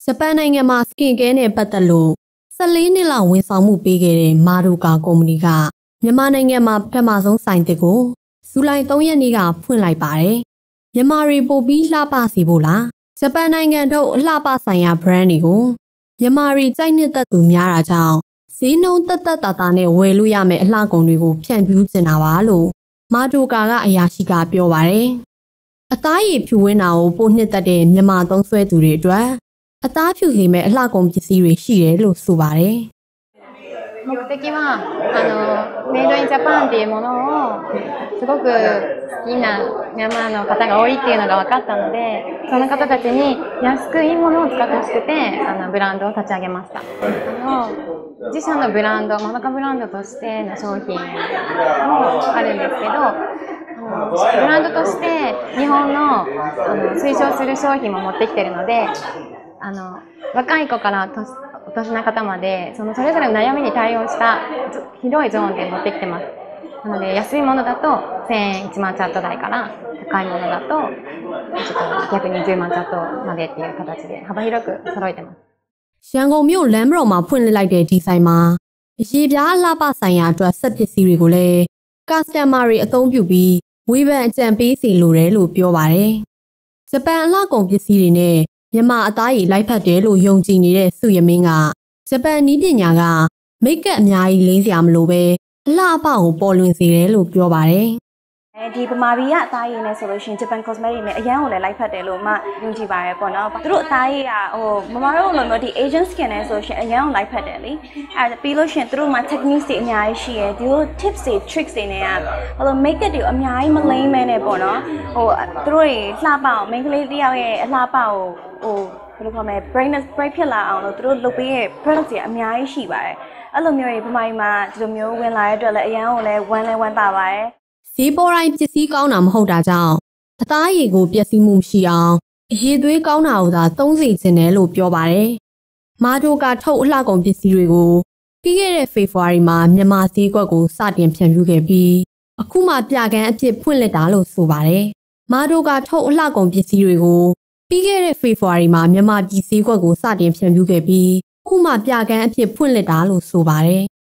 ဂျပန်နိုင်ငံမှာစကင်ကဲနဲ့ပတ်သက်လို့14နှစ်လောက်ဝန်ဆောင်မှုပေးခဲ့တဲ့မာဒိုကာကုမ္ပဏီကမြန်မာနိုင်ငံမှာပထမဆုံးဆိုင်တစ်ကိုဇူလိုင်3ရက်နေ့ကဖွင့်လိုက်ပါတယ်။မြန်မာတွေပို့ပြီးလှပစီဖို့လားဂျပန်နိုင်ငံထုတ်အလှပဆိုင်ရာ brand တွေကိုမြန်မာတွေကြိုက်နှစ်သက်သူများတာကြောင့်ဈေးနှုန်းသက်သက်တာနဲ့ဝယ်လို့ရမယ့်အလှကုန်တွေကိုဖြန့်ဖြူးကျင်တာပါလို့မာဒိုကာကအရာရှိကပြောပါတယ်။အသားရည်ဖြူဝင်းတာကိုပိုနှစ်သက်တဲ့မြန်မာသုံးစွဲသူတွေအတွက်အသားဖြူစေမဲ့အလှကုန်ပစ္စည်းတွေရှိတယ်လို့ဆိုပါတယ် 「目的はメイドインジャパンっていうものをすごく好きなミャンマーの方が多いっていうのが分かったので、その方たちに安くいいものを使ってほしくてブランドを立ち上げました。自社のブランド、マドカブランドとしての商品もあるんですけど、ブランドとして日本の推奨する商品も持ってきてるので。若い子からお年な方までそれぞれの悩みに対応した広いゾーンで持ってきてます。なので安いものだと1000円1万チャット台から高いものだと逆に10万チャットまでっていう形で幅広く揃えてます。 ရန်ကုန်မြို့လမ်းမတော်မှာဖွင့်လှစ်လိုက်တဲ့ဒီဆိုင်မှာအရေးပြားလှပဆိုင်ရာအတွက်ဆက်ပစ္စည်းတွေကိုလည်းကာစတမာတွေအသုံးပြုပြီးဝေဖန်အကြံပေးစီလိုတယ်လို့ပြောပါတယ်။ဂျပန်အလှကုန်ပစ္စည်းတွေနဲ့မြန်မာအသားရည်လိုက်ဖက်တယ်လို့ယုံကြည်နေတဲ့စုရမင်းကဂျပန်နည်းပညာကမိတ်ကပ်အများကြီးလိမ့်စရာမလိုပဲအလှအပကိုပေါ်လွင်စေတယ်လို့ပြောပါတယ်ဒီပမာရီကအသားရည်နဲ့ဆိုလို့ရှိရင် Japan Cosmetic နဲ့အရန်ကိုလည်းလိုက်ဖက်တယ်လို့မှယုံကြည်ပါရဲ့ပေါ့နော်သူတို့အသားရည်ကမမတို့လိုမျိုးဒီ Asian skin နဲ့ဆိုရှင်အရန်ကိုလိုက်ဖက်တယ်လေပြီးလို့ရှိရင်သူတို့မှာ techniques တွေအများကြီးရှိရယ်ဒီလို tips တွေ tricks တွေနဲ့makeup တွေကိုအများကြီးမလိမ့်မဲနဲ့ပေါ့နော်သူတို့တွေလှပအောင် main ကလေးတယောက်ရဲ့အလှပကိုဘယ်လိုခေါ်မလဲ bright ဖြစ်လာအောင်လို့သူတို့လုပ်ပေးရဲ့ product တွေအများကြီးရှိပါတယ်အဲ့လိုမျိုးပမာရီမှာဒီလိုမျိုးဝင်လာတဲ့အတွက်လည်းအရန်ကိုလည်းဝမ်းသာပါတယ်ဈေးပေါ်တိုင်းပစ္စည်းကောင်းတာမဟုတ်တာကြောင့်အသားရည်ကိုပျက်စီးမှုမရှိအောင်အရည်သွေးကောင်းတာကိုသာသုံးစေချင်တယ်လို့ပြောပါတယ်။မာဒိုကာထုတ်အလှကုန်ပစ္စည်းတွေကိုပြီးခဲ့တဲ့ဖေဖော်ဝါရီမှာမြန်မာဈေးကွက်ကိုစတင်ဖြန့်ဖြူးခဲ့ပြီးအခုမှပြကန်းအဖြစ်ဖွင့်လှစ်တာလို့ဆိုပါတယ်။မာဒိုကာထုတ်အလှကုန်ပစ္စည်းတွေကိုပြီးခဲ့တဲ့ဖေဖော်ဝါရီမှာမြန်မာပြည်ဈေးကွက်ကိုစတင်ဖြန့်ဖြူးခဲ့ပြီးအခုမှပြကန်းအဖြစ်ဖွင့်လှစ်တာလို့ဆိုပါတယ်